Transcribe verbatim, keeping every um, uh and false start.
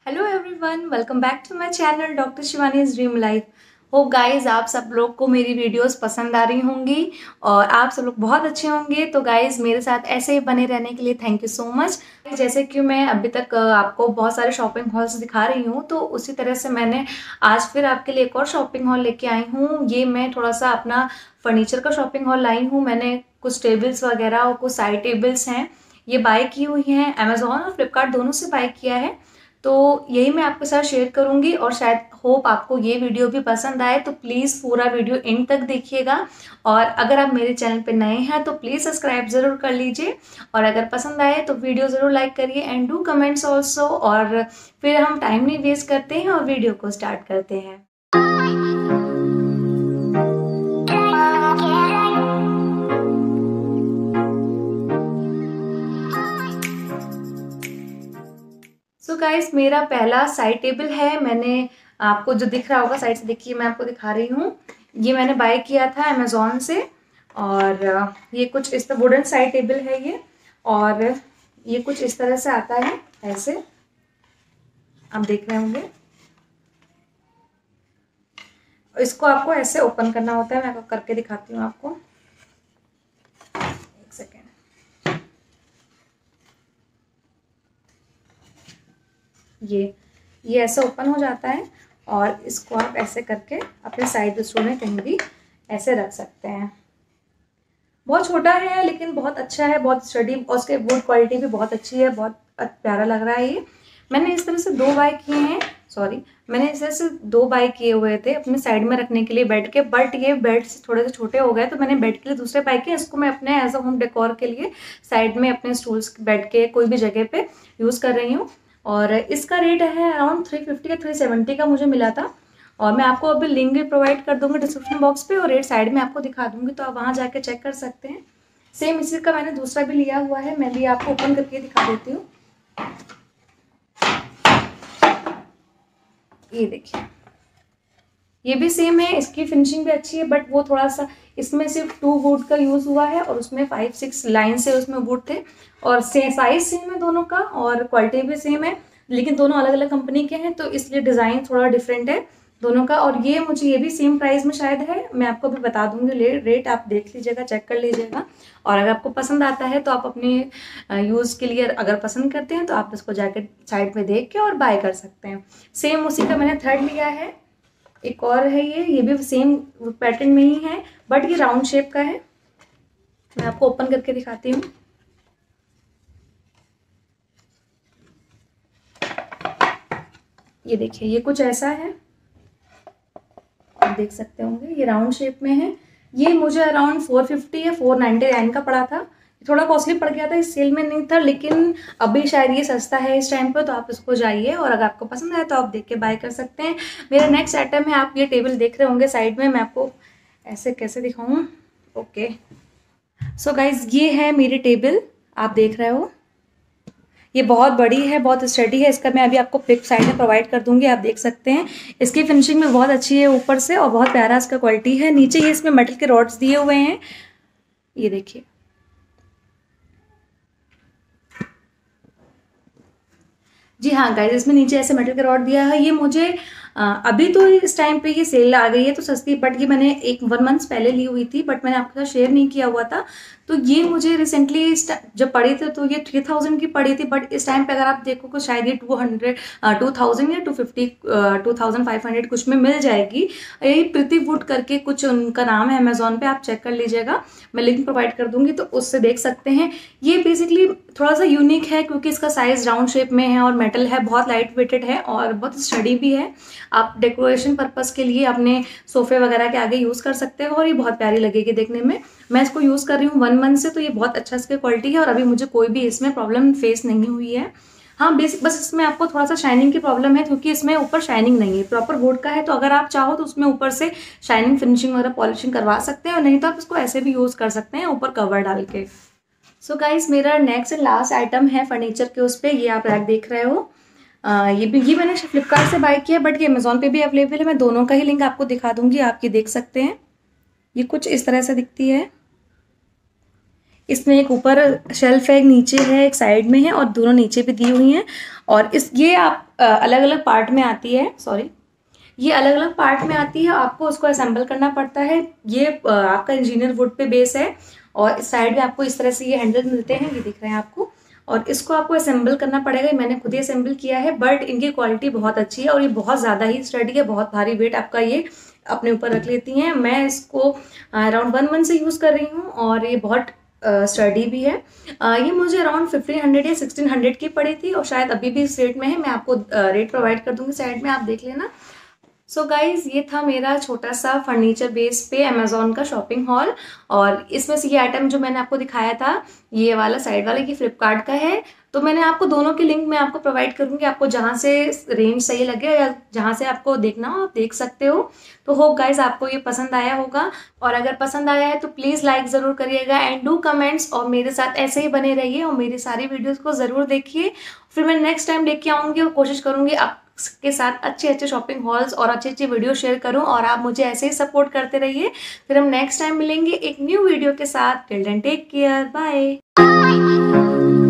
Hello everyone, welcome back to my channel doctor Shivani's dream life. Hope guys आप सब लोग को मेरी वीडियोस पसंद आ रही होंगी और आप सब लोग बहुत अच्छे होंगे। तो गाइस मेरे साथ ऐसे ही बने रहने के लिए थैंक यू सो मच। जैसे कि मैं अभी तक आपको बहुत सारे शॉपिंग हॉल्स दिखा रही हूँ, तो उसी तरह से मैंने आज फिर आपके लिए एक और शॉपिंग हॉल लेके आई हूँ। ये मैं थोड़ा सा अपना फर्नीचर का शॉपिंग हॉल लाई हूँ। मैंने कुछ टेबल्स वगैरह और कुछ साइड टेबल्स हैं, ये बाय की हुई हैं। अमेजोन और फ्लिपकार्ट दोनों से बाय किया है, तो यही मैं आपके साथ शेयर करूंगी और शायद होप आपको ये वीडियो भी पसंद आए। तो प्लीज़ पूरा वीडियो एंड तक देखिएगा और अगर आप मेरे चैनल पे नए हैं तो प्लीज़ सब्सक्राइब ज़रूर कर लीजिए और अगर पसंद आए तो वीडियो ज़रूर लाइक करिए एंड डू कमेंट्स ऑल्सो। और फिर हम टाइम नहीं वेस्ट करते हैं और वीडियो को स्टार्ट करते हैं। सो so गाइस मेरा पहला साइड टेबल है। मैंने आपको जो दिख रहा होगा साइड से, देखिए मैं आपको दिखा रही हूँ। ये मैंने बाय किया था अमेजोन से और ये कुछ इस तरह वुडन साइड टेबल है ये, और ये कुछ इस तरह से आता है। ऐसे आप देख रहे होंगे, इसको आपको ऐसे ओपन करना होता है। मैं आपको करके दिखाती हूँ आपको, एक सेकेंड। ये ये ऐसे ओपन हो जाता है और इसको आप ऐसे करके अपने साइड स्टोर में कहीं भी ऐसे रख सकते हैं। बहुत छोटा है लेकिन बहुत अच्छा है, बहुत स्टडी और उसके वुड क्वालिटी भी बहुत अच्छी है, बहुत प्यारा लग रहा है ये। मैंने इस तरह से दो बाय किए हैं, सॉरी मैंने इस तरह से दो बाय किए हुए थे अपने साइड में रखने के लिए बेड के, बट ये बेड से थोड़े से छोटे हो गए तो मैंने बेड के लिए दूसरे बाय किए। इसको मैं अपने एज अ होम डेकोर के लिए साइड में अपने स्टूल्स बेड के कोई भी जगह पे यूज़ कर रही हूँ। और इसका रेट है अराउंड थ्री फिफ्टी या थ्री सेवेंटी का मुझे मिला था और मैं आपको अभी लिंक भी प्रोवाइड कर दूंगी डिस्क्रिप्शन बॉक्स पे और रेट साइड में आपको दिखा दूंगी, तो आप वहाँ जाके चेक कर सकते हैं। सेम इसी का मैंने दूसरा भी लिया हुआ है, मैं भी आपको ओपन करके दिखा देती हूँ। ये देखिए, ये भी सेम है, इसकी फिनिशिंग भी अच्छी है, बट वो थोड़ा सा इसमें सिर्फ टू वुड का यूज़ हुआ है और उसमें फाइव सिक्स लाइन से उसमें वुड थे और से साइज सेम है दोनों का और क्वालिटी भी सेम है, लेकिन दोनों अलग अलग कंपनी के हैं तो इसलिए डिज़ाइन थोड़ा डिफरेंट है दोनों का। और ये मुझे ये भी सेम प्राइस में शायद है, मैं आपको भी बता दूंगी रेट, आप देख लीजिएगा, चेक कर लीजिएगा और अगर आपको पसंद आता है तो आप अपने यूज़ के लिए अगर पसंद करते हैं तो आप इसको जाके साइड में देख के और बाय कर सकते हैं। सेम उसी का मैंने थर्ड लिया है, एक और है ये ये भी सेम पैटर्न में ही है बट ये राउंड शेप का है। मैं आपको ओपन करके दिखाती हूँ। ये देखिए, ये कुछ ऐसा है, आप देख सकते होंगे, ये राउंड शेप में है। ये मुझे अराउंड फोर फिफ्टी या फोर नाइन्टी नाइन का पड़ा था, थोड़ा कॉस्टली पड़ गया था, इस सेल में नहीं था, लेकिन अभी शायद ये सस्ता है इस टाइम पर, तो आप इसको जाइए और अगर आपको पसंद आए तो आप देख के बाय कर सकते हैं। मेरा नेक्स्ट आइटम है, आप ये टेबल देख रहे होंगे साइड में, मैं आपको ऐसे कैसे दिखाऊं। ओके सो गाइज, ये है मेरी टेबल, आप देख रहे हो, ये बहुत बड़ी है, बहुत स्टडी है। इसका मैं अभी आपको पिक साइड में प्रोवाइड कर दूंगी, आप देख सकते हैं। इसकी फिनिशिंग में बहुत अच्छी है ऊपर से और बहुत प्यारा इसका क्वालिटी है। नीचे ये इसमें मेटल के रॉड्स दिए हुए हैं, ये देखिए। जी हाँ गाइस, इसमें नीचे ऐसे मेटल का रॉड दिया है। ये मुझे आ, अभी तो इस टाइम पे ये सेल आ गई है तो सस्ती, बट ये मैंने एक वन मंथ्स पहले ली हुई थी बट मैंने आपके साथ शेयर नहीं किया हुआ था। तो ये मुझे रिसेंटली जब पड़ी थी तो ये थ्री थाउजेंड की पड़ी थी, बट इस टाइम पे अगर आप देखो तो शायद ये टू हंड्रेड टू थाउजेंड या two fifty two thousand five hundred कुछ में मिल जाएगी। यही प्रीति वुड करके कुछ उनका नाम है, अमेजोन पे आप चेक कर लीजिएगा, मैं लिंक प्रोवाइड कर दूंगी तो उससे देख सकते हैं। ये बेसिकली थोड़ा सा यूनिक है क्योंकि इसका साइज राउंड शेप में है और मेटल है, बहुत लाइट वेटेड है और बहुत स्टडी भी है। आप डेकोरेशन पर्पस के लिए अपने सोफे वगैरह के आगे यूज़ कर सकते हो और ये बहुत प्यारी लगेगी देखने में। मैं इसको यूज़ कर रही हूँ वन मंथ से, तो ये बहुत अच्छा इसकी क्वालिटी है और अभी मुझे कोई भी इसमें प्रॉब्लम फेस नहीं हुई है। हाँ बेसिक बस इसमें आपको थोड़ा सा शाइनिंग की प्रॉब्लम है क्योंकि इसमें ऊपर शाइनिंग नहीं है, प्रॉपर वुड का है, तो अगर आप चाहो तो उसमें ऊपर से शाइनिंग फिनिशिंग वगैरह पॉलिशिंग करवा सकते हैं और नहीं तो आप इसको ऐसे भी यूज़ कर सकते हैं ऊपर कवर डाल के। सो so गाइस, मेरा नेक्स्ट एंड लास्ट आइटम है फर्नीचर के उस पर, ये आप रैक देख रहे हो। आ, ये भी ये मैंने फ्लिपकार्ट से बाय किया बट ये अमेजोन पे भी अवेलेबल है, मैं दोनों का ही लिंक आपको दिखा दूंगी, आप ये देख सकते हैं। ये कुछ इस तरह से दिखती है। इसमें एक ऊपर शेल्फ है, एक नीचे है, एक साइड में है और दोनों नीचे भी दी हुई हैं। और इस ये आप अलग अलग पार्ट में आती है, सॉरी ये अलग अलग पार्ट में आती है, आपको उसको असेंबल करना पड़ता है। ये आपका इंजीनियर वुड पे बेस है और इस साइड में आपको इस तरह से ये हैंडल मिलते हैं, ये दिख रहे हैं आपको, और इसको आपको असेंबल करना पड़ेगा। मैंने खुद ही असेंबल किया है, बट इनकी क्वालिटी बहुत अच्छी है और ये बहुत ज़्यादा ही स्टडी है, बहुत भारी वेट आपका ये अपने ऊपर रख लेती हैं। मैं इसको अराउंड वन मंथ से यूज़ कर रही हूँ और ये बहुत स्टडी uh, भी है। uh, ये मुझे अराउंड फिफ्टीन हंड्रेड या सिक्सटीन हंड्रेड की पड़ी थी और शायद अभी भी इस रेट में है। मैं आपको रेट प्रोवाइड कर दूंगी साइड में, आप देख लेना। सो so गाइज, ये था मेरा छोटा सा फर्नीचर बेस पे अमेजोन का शॉपिंग हॉल। और इसमें से ये आइटम जो मैंने आपको दिखाया था, ये वाला साइड वाला, ये फ्लिपकार्ट का है। तो मैंने आपको दोनों की लिंक मैं आपको प्रोवाइड करूँगी, आपको जहाँ से रेंज सही लगे या जहाँ से आपको देखना हो आप देख सकते हो। तो होप गाइज आपको ये पसंद आया होगा, और अगर पसंद आया है तो प्लीज़ लाइक ज़रूर करिएगा एंड डू कमेंट्स, और मेरे साथ ऐसे ही बने रहिए और मेरी सारी वीडियोज़ को ज़रूर देखिए। फिर मैं नेक्स्ट टाइम लेके आऊँगी और कोशिश करूँगी आप के साथ अच्छे अच्छे शॉपिंग हॉल्स और अच्छे अच्छे वीडियो शेयर करूं, और आप मुझे ऐसे ही सपोर्ट करते रहिए। फिर हम नेक्स्ट टाइम मिलेंगे एक न्यू वीडियो के साथ। Till then take care, bye.